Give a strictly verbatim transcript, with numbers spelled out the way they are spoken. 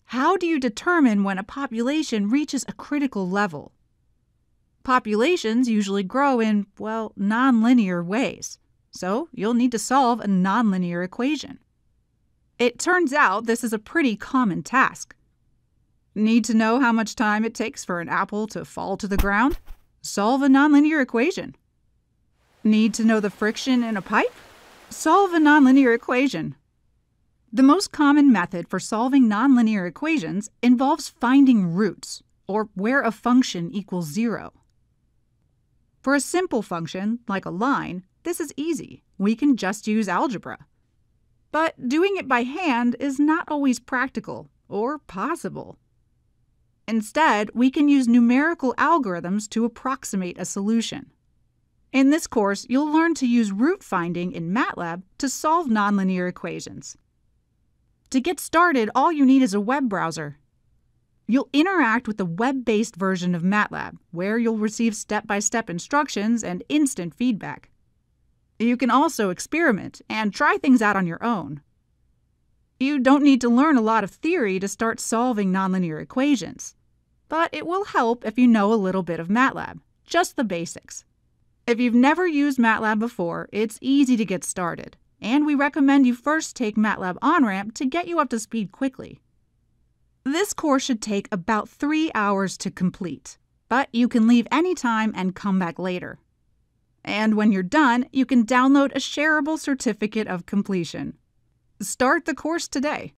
How do you determine when a population reaches a critical level? Populations usually grow in, well, nonlinear ways, so you'll need to solve a nonlinear equation. It turns out this is a pretty common task. Need to know how much time it takes for an apple to fall to the ground? Solve a nonlinear equation. Need to know the friction in a pipe? Solve a nonlinear equation. The most common method for solving nonlinear equations involves finding roots, or where a function equals zero. For a simple function, like a line, this is easy. We can just use algebra. But doing it by hand is not always practical or possible. Instead, we can use numerical algorithms to approximate a solution. In this course, you'll learn to use root finding in MATLAB to solve nonlinear equations. To get started, all you need is a web browser. You'll interact with the web-based version of MATLAB, where you'll receive step-by-step instructions and instant feedback. You can also experiment and try things out on your own. You don't need to learn a lot of theory to start solving nonlinear equations, but it will help if you know a little bit of MATLAB, just the basics. If you've never used MATLAB before, it's easy to get started, and we recommend you first take MATLAB On-Ramp to get you up to speed quickly. This course should take about three hours to complete, but you can leave anytime and come back later. And when you're done, you can download a shareable certificate of completion. Start the course today.